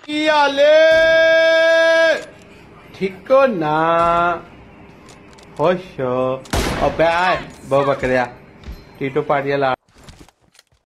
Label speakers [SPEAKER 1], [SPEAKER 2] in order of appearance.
[SPEAKER 1] आले ठीक ना खुश हो और बे बहु बकरिया टीटू पाटिया ला